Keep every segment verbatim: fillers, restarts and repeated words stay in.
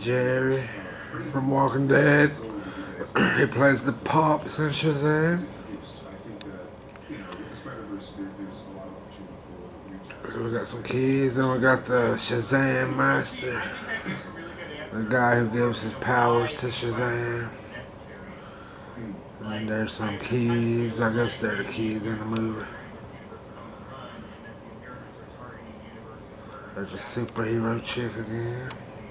Jerry from Walking Dead. He plays the Pops in Shazam. So we got some kids, then we got the Shazam Master, the guy who gives his powers to Shazam. And there's some kids, I guess they're the kids in the movie. There's a superhero chick again.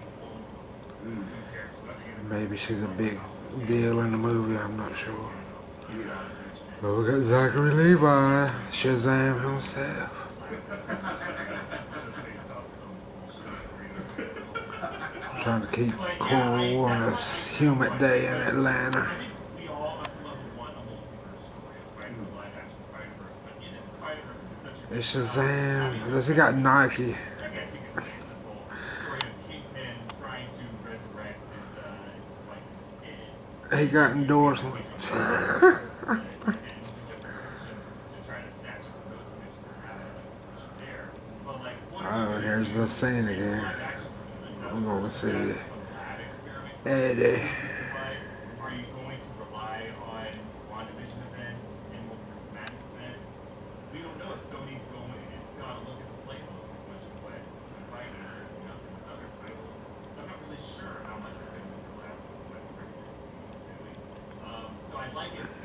Maybe she's a big deal in the movie, I'm not sure. But we got Zachary Levi, Shazam himself. Trying to keep cool on this humid day in Atlanta. It's Shazam. Does he got Nike? He got endorsements. Oh, here's the scene again. I'm going to see Eddie. I'd like it to